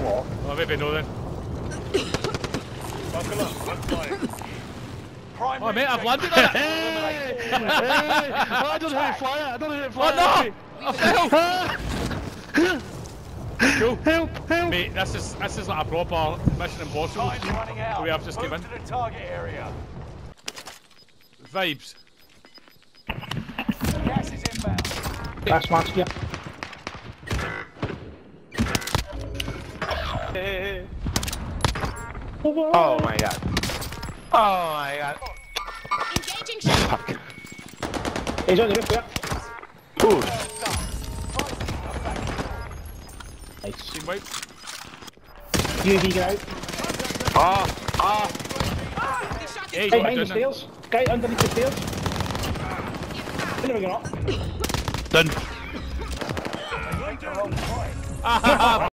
what? Oh, maybe no then. Buckle up, I'm flying. Oh mate, I've landed on it! Hey! I don't know how to fly it, I don't know how to fly it. Oh no! I fell! Cool. Help! Mate, this is like a proper Mission Impossible Time's running out. the way I've just Move given. to the target area. Vibes. Gas is inbound. That's match, yeah. Oh my god. Oh my god. Engaging shot. Fuck. He's on the roof, yeah. Ooh. Nice. Team wipe. UAV get out. The shot Hey, is Guy got behind the down there. stairs. Guy underneath the stairs. There we go. Done. They went the wrong point. Ah,